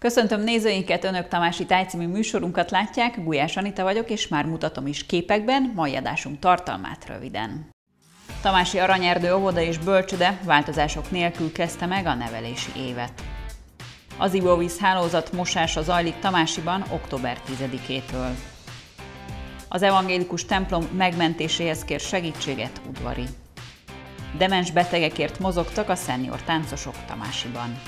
Köszöntöm nézőinket, Önök Tamási Táj című műsorunkat látják, Gulyás Anita vagyok, és már mutatom is képekben, mai adásunk tartalmát röviden. Tamási Aranyerdő óvoda és bölcsőde változások nélkül kezdte meg a nevelési évet. Az ivóvíz hálózat mosása zajlik Tamásiban október 10-től. Az evangélikus templom megmentéséhez kér segítséget Udvari. Demens betegekért mozogtak a szenior táncosok Tamásiban.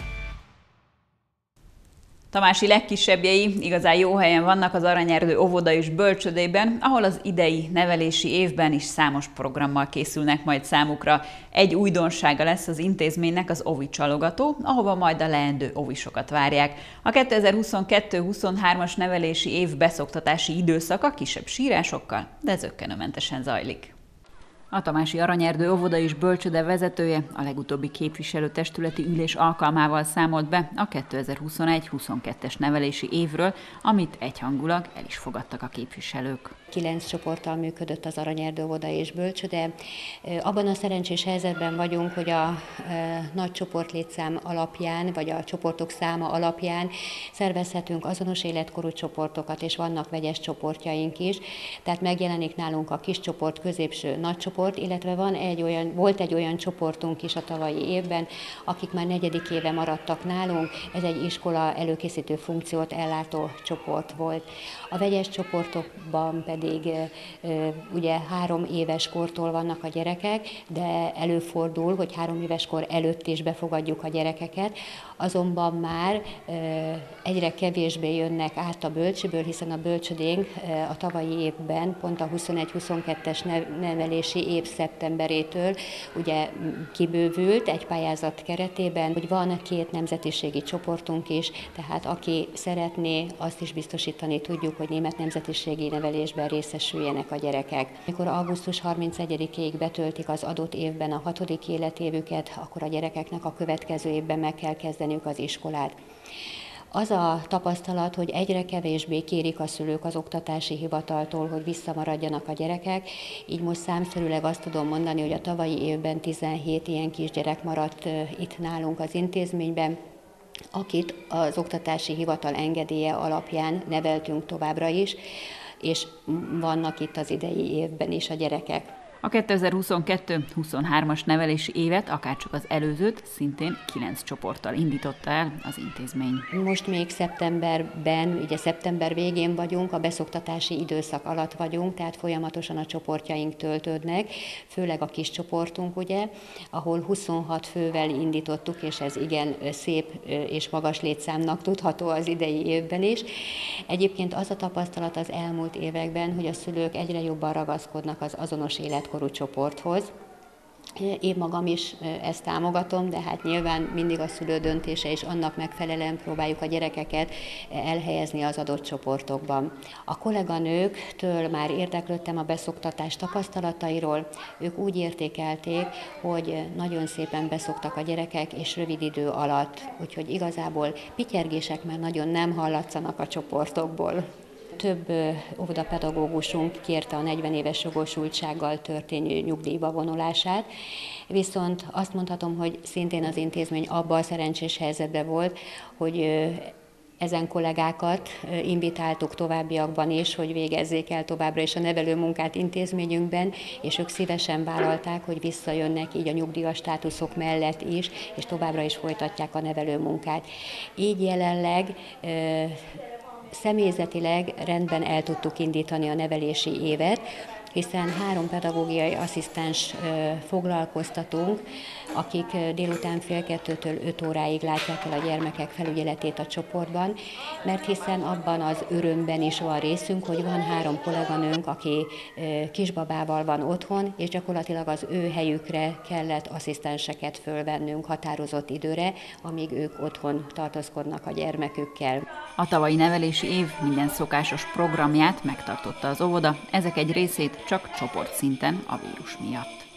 Tamási legkisebbjei igazán jó helyen vannak az Aranyerdő óvoda és bölcsődében, ahol az idei nevelési évben is számos programmal készülnek majd számukra. Egy újdonsága lesz az intézménynek az ovi csalogató, ahova majd a leendő ovisokat várják. A 2022-23-as nevelési év beszoktatási időszaka kisebb sírásokkal, de zökkenőmentesen zajlik. A Tamási Aranyerdő óvoda és bölcsőde vezetője a legutóbbi képviselőtestületi ülés alkalmával számolt be a 2021-22-es nevelési évről, amit egyhangulag el is fogadtak a képviselők. 9 csoporttal működött az Aranyerdő óvoda és bölcsőde. Abban a szerencsés helyzetben vagyunk, hogy a nagy csoportlétszám alapján, vagy a csoportok száma alapján szervezhetünk azonos életkorú csoportokat, és vannak vegyes csoportjaink is. Tehát megjelenik nálunk a kis csoport, középső, nagy csoport, illetve volt egy olyan csoportunk is a tavalyi évben, akik már 4. éve maradtak nálunk. Ez egy iskola előkészítő funkciót ellátó csoport volt. A vegyes csoportokban pedig ugye 3 éves kortól vannak a gyerekek, de előfordul, hogy 3 éves kor előtt is befogadjuk a gyerekeket, azonban már egyre kevésbé jönnek át a bölcsőből, hiszen a bölcsödénk a tavalyi évben, pont a 21-22-es nevelési év szeptemberétől ugye kibővült egy pályázat keretében, hogy van 2 nemzetiségi csoportunk is, tehát aki szeretné, azt is biztosítani tudjuk, hogy német nemzetiségi nevelésben részesüljenek a gyerekek. Mikor augusztus 31-ig betöltik az adott évben a 6. életévüket, akkor a gyerekeknek a következő évben meg kell kezdeniük az iskolát. Az a tapasztalat, hogy egyre kevésbé kérik a szülők az oktatási hivataltól, hogy visszamaradjanak a gyerekek, így most számszerűleg azt tudom mondani, hogy a tavalyi évben 17 ilyen kisgyerek maradt itt nálunk az intézményben, akit az oktatási hivatal engedélye alapján neveltünk továbbra is, és vannak itt az idei évben is a gyerekek. A 2022-23-as nevelési évet, akárcsak az előzőt, szintén 9 csoporttal indította el az intézmény. Most még szeptemberben, ugye szeptember végén vagyunk, a beszoktatási időszak alatt vagyunk, tehát folyamatosan a csoportjaink töltődnek, főleg a kis csoportunk, ugye, ahol 26 fővel indítottuk, és ez igen szép és magas létszámnak tudható az idei évben is. Egyébként az a tapasztalat az elmúlt években, hogy a szülők egyre jobban ragaszkodnak az azonos életkorú csoporthoz. Én magam is ezt támogatom, de hát nyilván mindig a szülő döntése, és annak megfelelően próbáljuk a gyerekeket elhelyezni az adott csoportokban. A kolléganőktől már érdeklődtem a beszoktatás tapasztalatairól, ők úgy értékelték, hogy nagyon szépen beszoktak a gyerekek, és rövid idő alatt, úgyhogy igazából pityergések már nagyon nem hallatszanak a csoportokból. Több óvodapedagógusunk kérte a 40 éves jogosultsággal történő nyugdíjba vonulását, viszont azt mondhatom, hogy szintén az intézmény abban a szerencsés helyzetben volt, hogy ezen kollégákat invitáltuk továbbiakban is, hogy végezzék el továbbra is a nevelőmunkát intézményünkben, és ők szívesen vállalták, hogy visszajönnek így a nyugdíjas státuszok mellett is, és továbbra is folytatják a nevelőmunkát. Így jelenleg személyzetileg rendben el tudtuk indítani a nevelési évet, hiszen 3 pedagógiai asszisztens foglalkoztatunk, akik délután fél 2-től 5 óráig látják el a gyermekek felügyeletét a csoportban, mert hiszen abban az örömben is van részünk, hogy van 3 kolléganőnk, aki kisbabával van otthon, és gyakorlatilag az ő helyükre kellett asszisztenseket fölvennünk határozott időre, amíg ők otthon tartózkodnak a gyermekükkel. A tavalyi nevelési év minden szokásos programját megtartotta az óvoda, ezek egy részét csak csoportszinten a vírus miatt.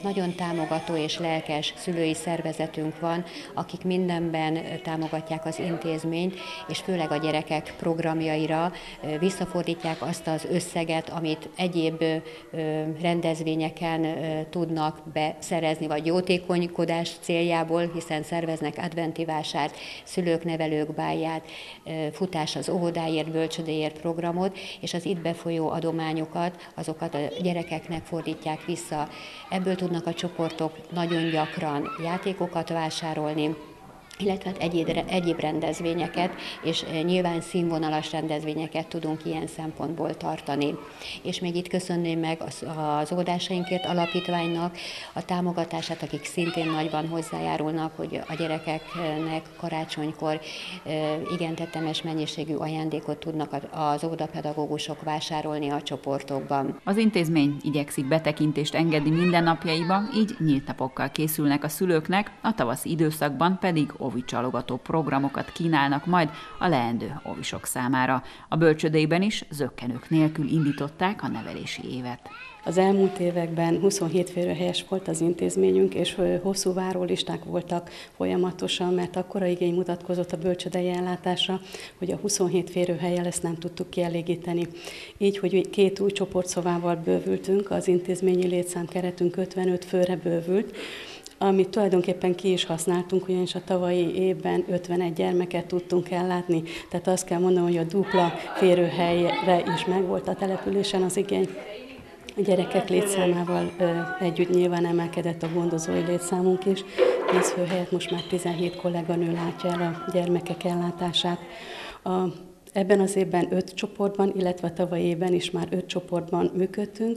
nagyon támogató és lelkes szülői szervezetünk van, akik mindenben támogatják az intézményt, és főleg a gyerekek programjaira visszafordítják azt az összeget, amit egyéb rendezvényeken tudnak beszerezni, vagy jótékonykodás céljából, hiszen szerveznek adventi vásárt, szülők, nevelők bálját, futás az óvodáért, bölcsödéért programot, és az itt befolyó adományokat, azokat a gyerekeknek fordítják vissza. Ebből tudnak a csoportok nagyon gyakran játékokat vásárolni, illetve egyéb rendezvényeket, és nyilván színvonalas rendezvényeket tudunk ilyen szempontból tartani. És még itt köszönném meg az Óvodásainkért Alapítványnak a támogatását, akik szintén nagyban hozzájárulnak, hogy a gyerekeknek karácsonykor igen tetemes mennyiségű ajándékot tudnak az óvodapedagógusok vásárolni a csoportokban. Az intézmény igyekszik betekintést engedni mindennapjaiba, így nyílt napokkal készülnek a szülőknek, a tavaszi időszakban pedig óvicsalogató programokat kínálnak majd a leendő óvisok számára. A bölcsödében is zökkenők nélkül indították a nevelési évet. Az elmúlt években 27 férőhelyes volt az intézményünk, és hosszú várólisták voltak folyamatosan, mert akkora igény mutatkozott a bölcsődei ellátásra, hogy a 27 férőhellyel ezt nem tudtuk kielégíteni. Így, hogy 2 új csoportszobával bővültünk, az intézményi létszámkeretünk 55 főre bővült, amit tulajdonképpen ki is használtunk, ugyanis a tavalyi évben 51 gyermeket tudtunk ellátni, tehát azt kell mondanom, hogy a dupla férőhelyre is megvolt a településen az igény. A gyerekek létszámával együtt nyilván emelkedett a gondozói létszámunk is. 10 fő helyett most már 17 kolléganő látja el a gyermekek ellátását. Ebben az évben 5 csoportban, illetve a tavalyi évben is már 5 csoportban működtünk,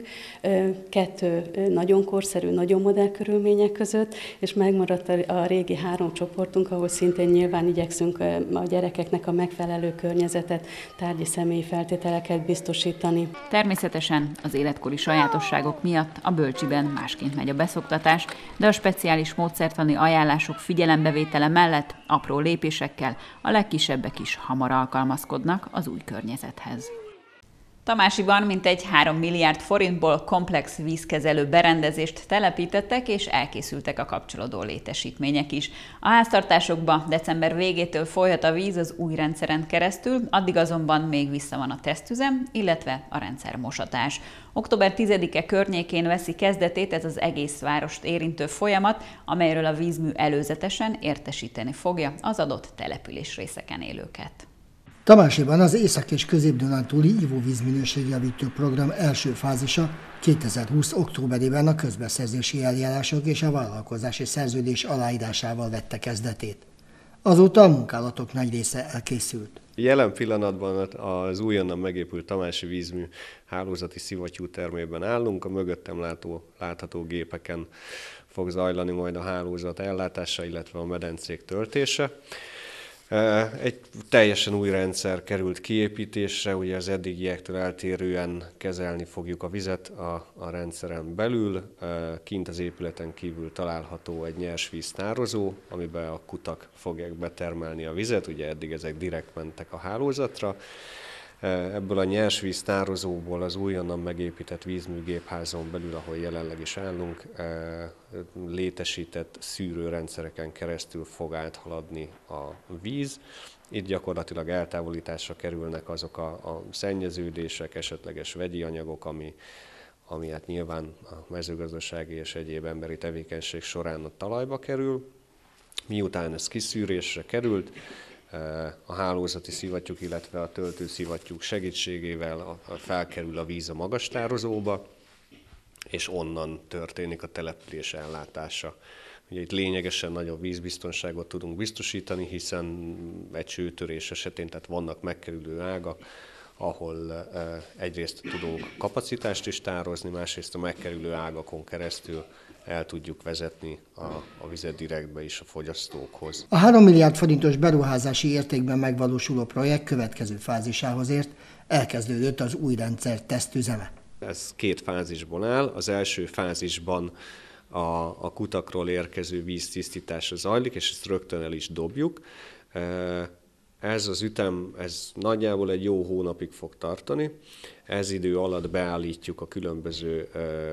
2 nagyon korszerű, nagyon modern körülmények között, és megmaradt a régi 3 csoportunk, ahol szintén nyilván igyekszünk a gyerekeknek a megfelelő környezetet, tárgyi személyi feltételeket biztosítani. Természetesen az életkori sajátosságok miatt a bölcsiben másként megy a beszoktatás, de a speciális módszertani ajánlások figyelembevétele mellett apró lépésekkel a legkisebbek is hamar alkalmazkodnak az új környezethez. Tamásiban mintegy 3 milliárd forintból komplex vízkezelő berendezést telepítettek, és elkészültek a kapcsolódó létesítmények is. A háztartásokba december végétől folyhat a víz az új rendszeren keresztül, addig azonban még vissza van a tesztüzem, illetve a rendszermosatás. Október 10-e környékén veszi kezdetét ez az egész várost érintő folyamat, amelyről a vízmű előzetesen értesíteni fogja az adott településrészeken élőket. Tamásiban az Észak- és Közép-Dunántúli ivóvízminőségjavító program első fázisa 2020. októberében a közbeszerzési eljárások és a vállalkozási szerződés aláírásával vette kezdetét. Azóta a munkálatok nagy része elkészült. Jelen pillanatban az újonnan megépült tamási vízmű hálózati szivattyútermében állunk, a mögöttem látható gépeken fog zajlani majd a hálózat ellátása, illetve a medencék töltése. Egy teljesen új rendszer került kiépítésre, ugye az eddigiektől eltérően kezelni fogjuk a vizet a rendszeren belül. Kint az épületen kívül található egy nyersvíztározó, amiben a kutak fogják betermelni a vizet, ugye eddig ezek direkt mentek a hálózatra. Ebből a nyersvíztározóból az újonnan megépített vízműgépházon belül, ahol jelenleg is állunk, létesített szűrőrendszereken keresztül fog áthaladni a víz. Itt gyakorlatilag eltávolításra kerülnek azok a szennyeződések, esetleges vegyi anyagok, ami hát nyilván a mezőgazdasági és egyéb emberi tevékenység során a talajba kerül. Miután ez kiszűrésre került, a hálózati szivattyúk, illetve a töltőszivattyúk segítségével felkerül a víz a magastározóba, és onnan történik a település ellátása. Ugye itt lényegesen nagyobb vízbiztonságot tudunk biztosítani, hiszen egy sőtörés esetén, tehát vannak megkerülő ágak, ahol egyrészt tudunk kapacitást is tározni, másrészt a megkerülő ágakon keresztül el tudjuk vezetni a vizet direktbe is a fogyasztókhoz. A 3 milliárd forintos beruházási értékben megvalósuló projekt következő fázisához ért, elkezdődött az új rendszer tesztüzeme. Ez 2 fázisból áll. Az első fázisban a kutakról érkező víztisztítása zajlik, és ezt rögtön el is dobjuk. Ez az ütem, ez nagyjából egy jó hónapig fog tartani. Ez idő alatt beállítjuk a különböző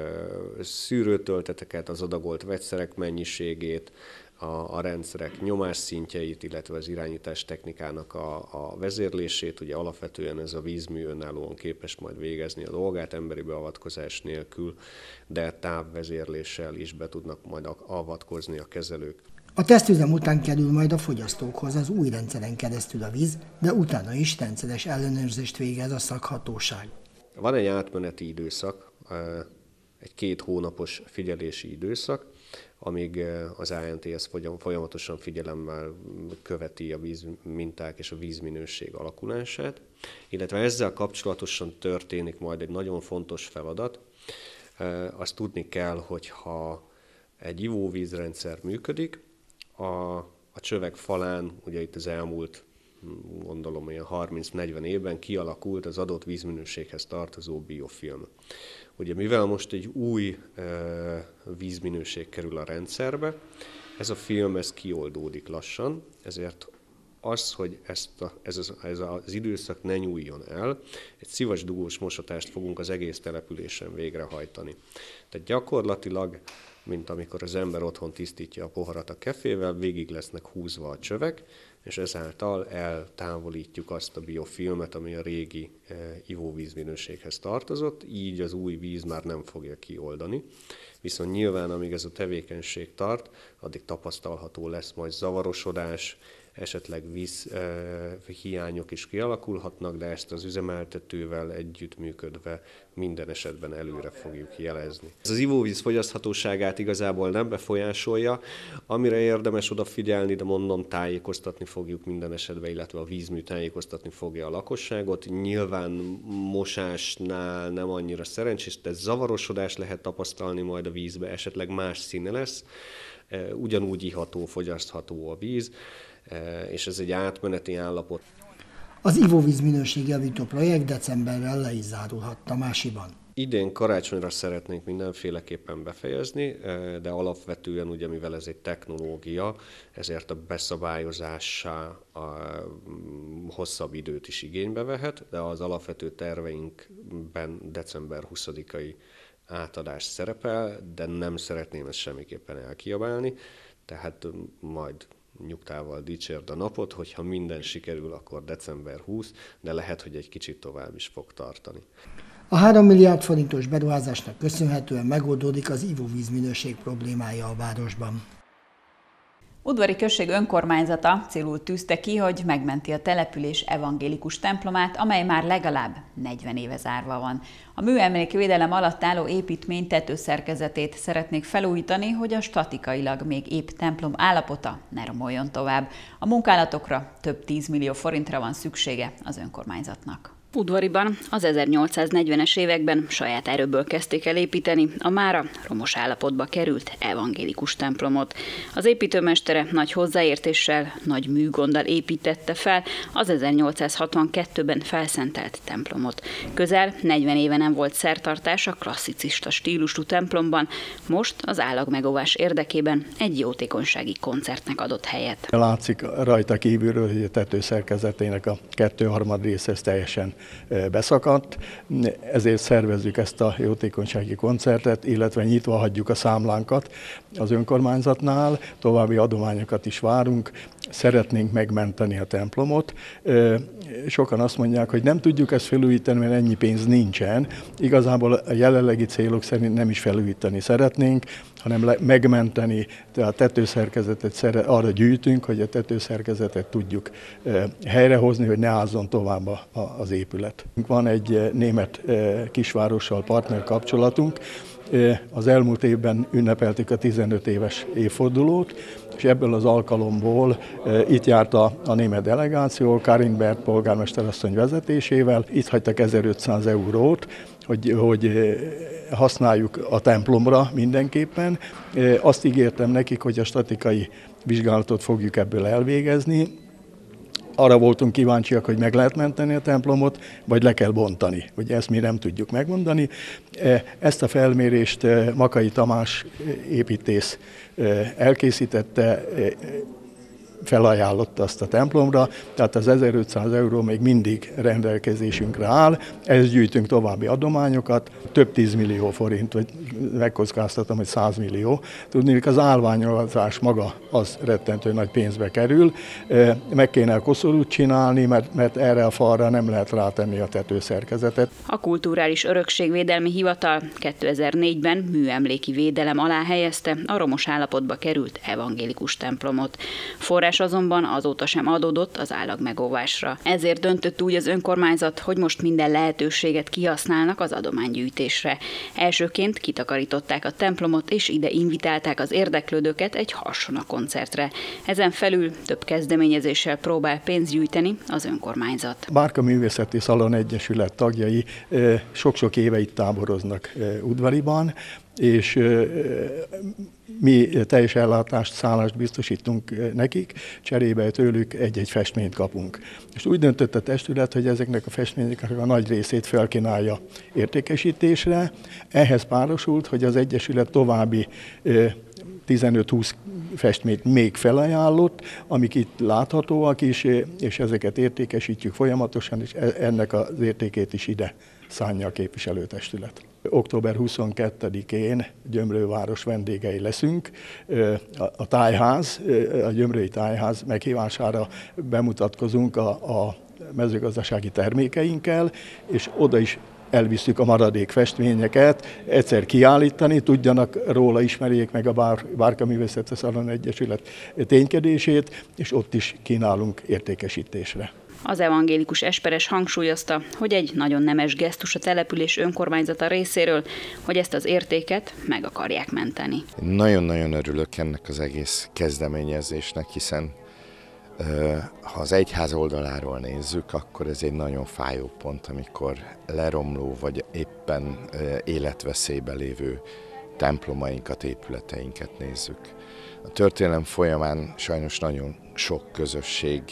szűrőtölteteket, az adagolt vegyszerek mennyiségét, a rendszerek nyomásszintjeit, illetve az irányítás technikának a vezérlését. Ugye alapvetően ez a vízmű önállóan képes majd végezni a dolgát emberi beavatkozás nélkül, de távvezérléssel is be tudnak majd avatkozni a kezelők. A tesztüzem után kerül majd a fogyasztókhoz az új rendszeren keresztül a víz, de utána is rendszeres ellenőrzést végez a szakhatóság. Van egy átmeneti időszak, egy 2 hónapos figyelési időszak, amíg az ANTS folyamatosan figyelemmel követi a vízminták és a vízminőség alakulását, illetve ezzel kapcsolatosan történik majd egy nagyon fontos feladat. Azt tudni kell, hogy ha egy ivóvízrendszer működik, a csövek falán, ugye itt az elmúlt, gondolom, olyan 30-40 évben kialakult az adott vízminőséghez tartozó biofilm. Ugye mivel most egy új vízminőség kerül a rendszerbe, ez a film kioldódik lassan, ezért az, hogy ez az időszak ne nyúljon el, egy szivasdugós mosatást fogunk az egész településen végrehajtani. Tehát gyakorlatilag, mint amikor az ember otthon tisztítja a poharat a kefével, végig lesznek húzva a csövek, és ezáltal eltávolítjuk azt a biofilmet, ami a régi ivóvízminőséghez tartozott, így az új víz már nem fogja kioldani. Viszont nyilván, amíg ez a tevékenység tart, addig tapasztalható lesz majd zavarosodás, esetleg vízhiányok is kialakulhatnak, de ezt az üzemeltetővel együttműködve minden esetben előre fogjuk jelezni. Ez az ivóvíz fogyaszthatóságát igazából nem befolyásolja, amire érdemes odafigyelni, de mondom, tájékoztatni fogjuk minden esetben, illetve a vízmű tájékoztatni fogja a lakosságot. Nyilván mosásnál nem annyira szerencsés, de zavarosodás lehet tapasztalni majd a vízbe, esetleg más színe lesz, ugyanúgy iható, fogyasztható a víz, és ez egy átmeneti állapot. Az ivóvíz minőségjavító projekt decemberrel le is zárulhat Tamásiban. Idén karácsonyra szeretnénk mindenféleképpen befejezni, de alapvetően, ugye, mivel ez egy technológia, ezért a beszabályozásá hosszabb időt is igénybe vehet, de az alapvető terveinkben december 20-ai átadás szerepel, de nem szeretném ezt semmiképpen elkiabálni, tehát majd nyugtával dicsérd a napot, hogyha minden sikerül, akkor december 20, de lehet, hogy egy kicsit tovább is fog tartani. A 3 milliárd forintos beruházásnak köszönhetően megoldódik az ivóvíz minőség problémája a városban. Udvari község önkormányzata célul tűzte ki, hogy megmenti a település evangélikus templomát, amely már legalább 40 éve zárva van. A műemléki védelem alatt álló építmény tetőszerkezetét szeretnék felújítani, hogy a statikailag még épp templom állapota ne romoljon tovább. A munkálatokra több 10 millió forintra van szüksége az önkormányzatnak. Udvariban az 1840-es években saját erőből kezdték el építeni a mára romos állapotba került evangélikus templomot. Az építőmestere nagy hozzáértéssel, nagy műgonddal építette fel az 1862-ben felszentelt templomot. Közel 40 éve nem volt szertartás a klasszicista stílusú templomban, most az állagmegóvás érdekében egy jótékonysági koncertnek adott helyet. Látszik rajta kívülről, hogy a tetőszerkezetének a 2/3 része teljesen beszakadt, ezért szervezzük ezt a jótékonysági koncertet, illetve nyitva hagyjuk a számlánkat az önkormányzatnál, további adományokat is várunk, szeretnénk megmenteni a templomot. Sokan azt mondják, hogy nem tudjuk ezt felújítani, mert ennyi pénz nincsen. Igazából a jelenlegi célok szerint nem is felújítani szeretnénk, hanem megmenteni, tehát a tetőszerkezetet arra gyűjtünk, hogy a tetőszerkezetet tudjuk helyrehozni, hogy ne ázzon tovább az épület. Van egy német kisvárossal partner kapcsolatunk, az elmúlt évben ünnepeltük a 15 éves évfordulót, és ebből az alkalomból itt járt a német delegáció, Karin Bert polgármesterasszony vezetésével, itt hagytak 1500 eurót, hogy használjuk a templomra mindenképpen. Azt ígértem nekik, hogy a statikai vizsgálatot fogjuk ebből elvégezni. Arra voltunk kíváncsiak, hogy meg lehet menteni a templomot, vagy le kell bontani. Ugye ezt mi nem tudjuk megmondani. Ezt a felmérést Makai Tamás építész elkészítette, felajánlotta azt a templomra, tehát az 1500 euró még mindig rendelkezésünkre áll, ezt gyűjtünk további adományokat, több 10 millió forint, vagy megkockáztatom, hogy 100 millió. Tudni, hogy az állványozás maga az rettentő nagy pénzbe kerül, meg kéne a koszorút csinálni, mert erre a falra nem lehet rátenni a tetőszerkezetet. A Kulturális Örökségvédelmi Hivatal 2004-ben műemléki védelem alá helyezte a romos állapotba került evangélikus templomot. Forrás azonban azóta sem adódott az állagmegóvásra. Ezért döntött úgy az önkormányzat, hogy most minden lehetőséget kihasználnak az adománygyűjtésre. Elsőként kitakarították a templomot, és ide invitálták az érdeklődőket egy harsona koncertre. Ezen felül több kezdeményezéssel próbál pénzt gyűjteni az önkormányzat. Bárka Művészeti Szalon Egyesület tagjai sok-sok éve itt táboroznak Udvariban, és mi teljes ellátást, szállást biztosítunk nekik, cserébe tőlük egy-egy festményt kapunk. És úgy döntött a testület, hogy ezeknek a festményeknek a nagy részét felkínálja értékesítésre. Ehhez párosult, hogy az Egyesület további 15-20 festményt még felajánlott, amik itt láthatóak is, és ezeket értékesítjük folyamatosan, és ennek az értékét is ide szánja a képviselőtestület. Október 22-én Gyömrőváros vendégei leszünk. A tájház, a Gyömrői Tájház meghívására bemutatkozunk a mezőgazdasági termékeinkkel, és oda is elviszük a maradék festményeket, egyszer kiállítani, tudjanak róla, ismerjék meg a Bárka Művészeti Szalon Egyesület ténykedését, és ott is kínálunk értékesítésre. Az evangélikus esperes hangsúlyozta, hogy egy nagyon nemes gesztus a település önkormányzata részéről, hogy ezt az értéket meg akarják menteni. Nagyon-nagyon örülök ennek az egész kezdeményezésnek, hiszen ha az egyház oldaláról nézzük, akkor ez egy nagyon fájó pont, amikor leromló vagy éppen életveszélybe lévő templomainkat, épületeinket nézzük. A történelem folyamán sajnos nagyon sok közösség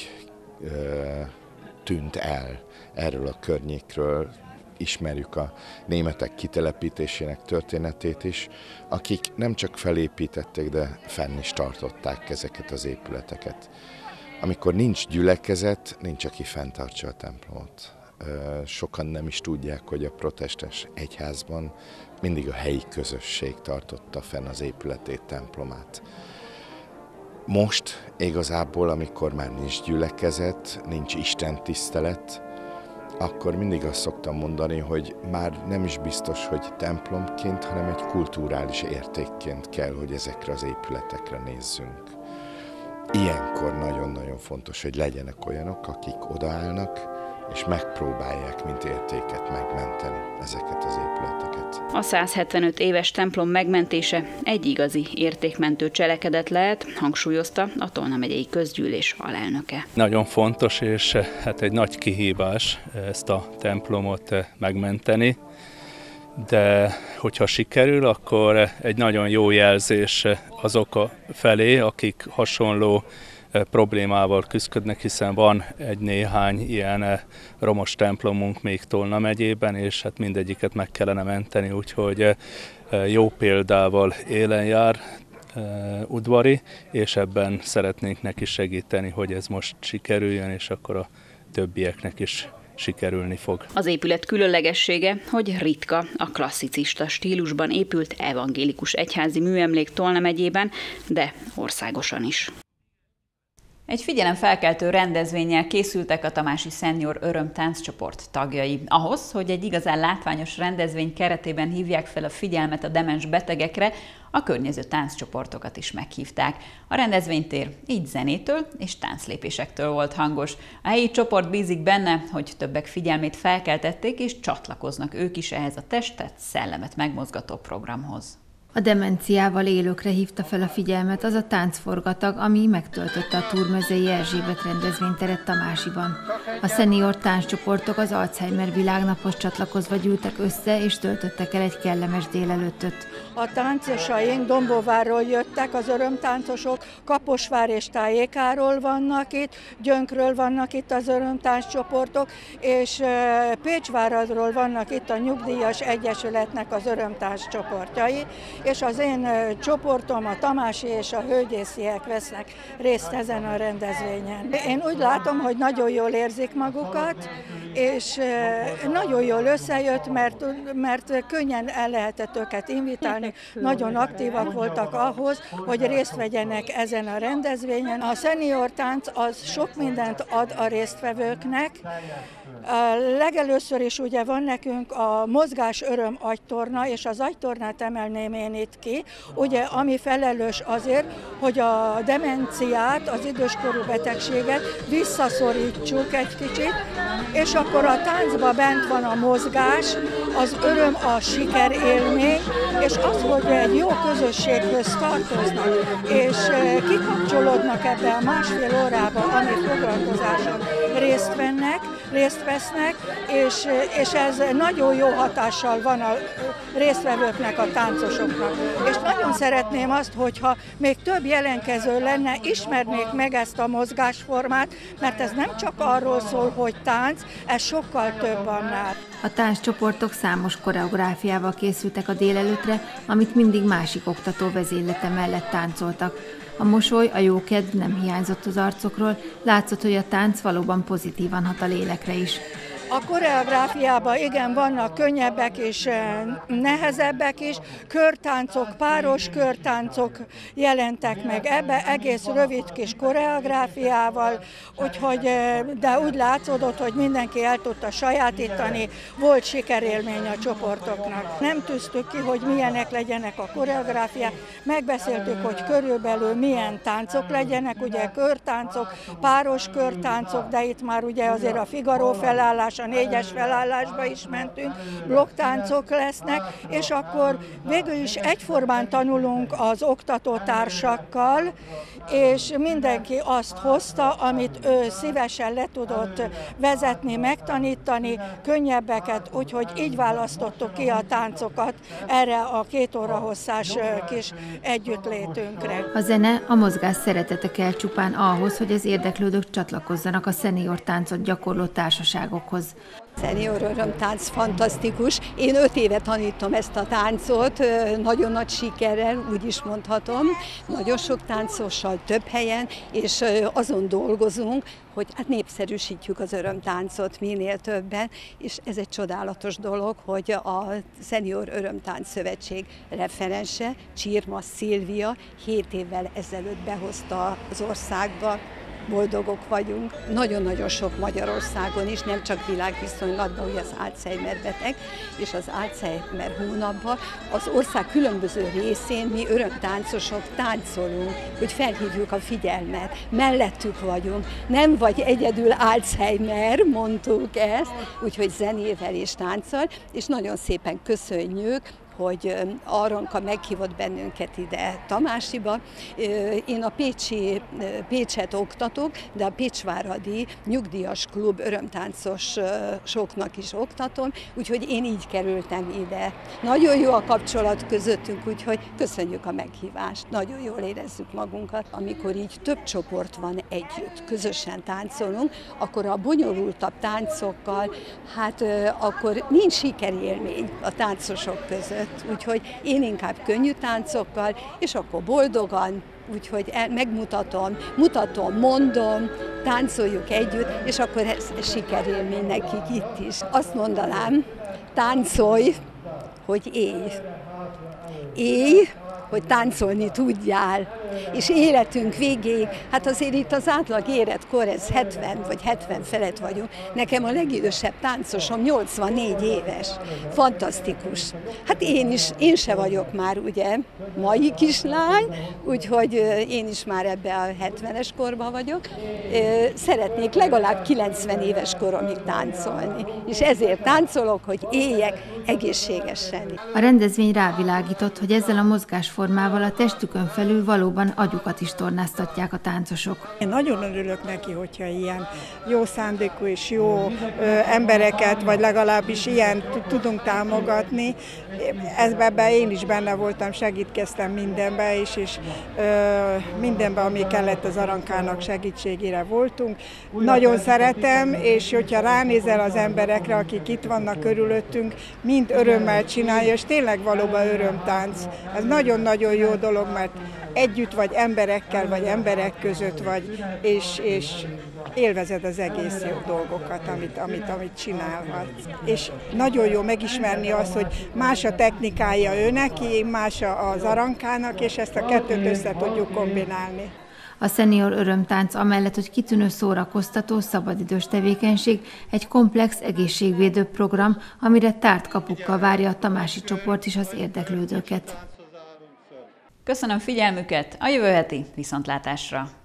tűnt el erről a környékről. Ismerjük a németek kitelepítésének történetét is, akik nem csak felépítették, de fenn is tartották ezeket az épületeket. Amikor nincs gyülekezet, nincs, aki fenntartsa a templomot. Sokan nem is tudják, hogy a protestáns egyházban mindig a helyi közösség tartotta fenn az épületét, templomát. Most igazából, amikor már nincs gyülekezet, nincs istentisztelet, akkor mindig azt szoktam mondani, hogy már nem is biztos, hogy templomként, hanem egy kulturális értékként kell, hogy ezekre az épületekre nézzünk. Ilyenkor nagyon-nagyon fontos, hogy legyenek olyanok, akik odaállnak, és megpróbálják, mint értéket megmenteni ezeket az épületeket. A 175 éves templom megmentése egy igazi értékmentő cselekedet lehet, hangsúlyozta a Tolna megyei közgyűlés alelnöke. Nagyon fontos, és hát egy nagy kihívás ezt a templomot megmenteni, de hogyha sikerül, akkor egy nagyon jó jelzés azok felé, akik hasonló problémával küzdködnek, hiszen van egy-néhány ilyen romos templomunk még Tolna megyében, és hát mindegyiket meg kellene menteni, úgyhogy jó példával élen jár Udvari, és ebben szeretnénk neki segíteni, hogy ez most sikerüljön, és akkor a többieknek is sikerülni fog. Az épület különlegessége, hogy ritka, a klasszicista stílusban épült evangélikus egyházi műemlék Tolna megyében, de országosan is. Egy figyelemfelkeltő rendezvénnyel készültek a Tamási Senior Örömtánccsoport tagjai. Ahhoz, hogy egy igazán látványos rendezvény keretében hívják fel a figyelmet a demens betegekre, a környező tánccsoportokat is meghívták. A rendezvénytér így zenétől és tánclépésektől volt hangos. A helyi csoport bízik benne, hogy többek figyelmét felkeltették, és csatlakoznak ők is ehhez a testet, szellemet megmozgató programhoz. A demenciával élőkre hívta fel a figyelmet az a táncforgatag, ami megtöltötte a Túrmezei Erzsébet rendezvényteret Tamásiban. A szenior tánccsoportok az Alzheimer világnaphoz csatlakozva gyűltek össze, és töltöttek el egy kellemes délelőttöt. A táncosaink Dombóvárról jöttek, az örömtáncosok, Kaposvár és tájékáról vannak itt, Gyönkről vannak itt az örömtánccsoportok, és Pécsváradról vannak itt a Nyugdíjas Egyesületnek az örömtánccsoportjai, és az én csoportom, a tamási és a hölgyésziek vesznek részt ezen a rendezvényen. Én úgy látom, hogy nagyon jól érzik magukat, és nagyon jól összejött, mert könnyen el lehetett őket invitálni, nagyon aktívak voltak ahhoz, hogy részt vegyenek ezen a rendezvényen. A szenior tánc az sok mindent ad a résztvevőknek. Legelőször is ugye van nekünk a mozgás öröm agytorna, és az agytornát emelném én itt ki, ugye, ami felelős azért, hogy a demenciát, az időskorú betegséget visszaszorítsuk egy kicsit, és akkor a táncban bent van a mozgás, az öröm, a sikerélmény, és az, hogy egy jó közösséghöz tartoznak, és kikapcsolódnak ebbe a másfél órába, ami foglalkozáson részt vesznek, és ez nagyon jó hatással van a résztvevőknek, a táncosoknak. És nagyon szeretném azt, hogyha még több jelentkező lenne, ismernék meg ezt a mozgásformát, mert ez nem csak arról szól, hogy tánc, ez sokkal több annál. A tánccsoportok számos koreográfiával készültek a délelőttre, amit mindig másik oktató vezénylete mellett táncoltak. A mosoly, a jókedv nem hiányzott az arcokról, látszott, hogy a tánc valóban pozitívan hat a lélekre is. A koreográfiában igen, vannak könnyebbek és nehezebbek is, körtáncok, páros körtáncok jelentek meg ebbe, egész rövid kis koreográfiával, úgyhogy, de úgy látszódott, hogy mindenki el tudta sajátítani, volt sikerélmény a csoportoknak. Nem tűztük ki, hogy milyenek legyenek a koreográfiák, megbeszéltük, hogy körülbelül milyen táncok legyenek, ugye körtáncok, páros körtáncok, de itt már ugye azért a Figaro felállás, a 4-es felállásba is mentünk, blokktáncok lesznek, és akkor végül is egyformán tanulunk az oktatótársakkal, és mindenki azt hozta, amit ő szívesen le tudott vezetni, megtanítani, könnyebbeket, úgyhogy így választottuk ki a táncokat erre a 2 óra hosszás kis együttlétünkre. A zene, a mozgás szeretete kell csupán ahhoz, hogy az érdeklődők csatlakozzanak a szenior táncot gyakorló társaságokhoz. Szenior örömtánc fantasztikus. Én 5 éve tanítom ezt a táncot, nagyon nagy sikerrel, úgy is mondhatom. Nagyon sok táncossal, több helyen, és azon dolgozunk, hogy hát népszerűsítjük az örömtáncot minél többen, és ez egy csodálatos dolog, hogy a Szenior Örömtánc Szövetség referense, Csirma Szilvia 7 évvel ezelőtt behozta az országba. Boldogok vagyunk. Nagyon-nagyon sok Magyarországon is, nem csak világviszonylatban, ugye az Alzheimer beteg, és az Alzheimer hónapban az ország különböző részén mi örömtáncosok táncolunk, hogy felhívjuk a figyelmet, mellettük vagyunk, nem vagy egyedül Alzheimer, mondtuk ezt, úgyhogy zenével és tánccal, és nagyon szépen köszönjük, hogy Aronka meghívott bennünket ide Tamásiba. Én a Pécset oktatok, de a Pécsváradi Nyugdíjas Klub örömtáncosoknak is oktatom, úgyhogy én így kerültem ide. Nagyon jó a kapcsolat közöttünk, úgyhogy köszönjük a meghívást, nagyon jól érezzük magunkat. Amikor így több csoport van együtt, közösen táncolunk, akkor a bonyolultabb táncokkal, hát akkor nincs sikerélmény a táncosok között. Úgyhogy én inkább könnyű táncokkal, és akkor boldogan, úgyhogy mutatom, mondom, táncoljuk együtt, és akkor ez sikerélmény nekik itt is. Azt mondanám, táncolj, hogy élj. Élj, hogy táncolni tudjál, és életünk végéig, hát azért itt az átlag életkor, ez 70 vagy 70 felett vagyunk, nekem a legidősebb táncosom 84 éves, fantasztikus. Hát én se vagyok már ugye mai kislány, úgyhogy én is már ebbe a 70-es korban vagyok, szeretnék legalább 90 éves koromig táncolni, és ezért táncolok, hogy éljek egészségesen. A rendezvény rávilágított, hogy ezzel a mozgás táncformával a testükön felül valóban agyukat is tornáztatják a táncosok. Én nagyon örülök neki, hogyha ilyen jó szándékú és jó embereket, vagy legalábbis ilyen tudunk támogatni. Ebben én is benne voltam, segítkeztem mindenben is, és mindenben, ami kellett az Arankának segítségére voltunk. Nagyon szeretem, és hogyha ránézel az emberekre, akik itt vannak körülöttünk, mind örömmel csinálja, és tényleg valóban örömtánc. Ez nagyon-nagyon jó dolog, mert együtt vagy emberekkel, vagy emberek között vagy, és élvezed az egész jó dolgokat, amit csinálhatsz. És nagyon jó megismerni azt, hogy más a technikája ő neki, más az Arankának, és ezt a kettőt össze tudjuk kombinálni. A szenior örömtánc amellett, hogy kitűnő szórakoztató, szabadidős tevékenység, egy komplex egészségvédő program, amire tárt kapukkal várja a tamási csoport is az érdeklődőket. Köszönöm figyelmüket, a jövő heti viszontlátásra!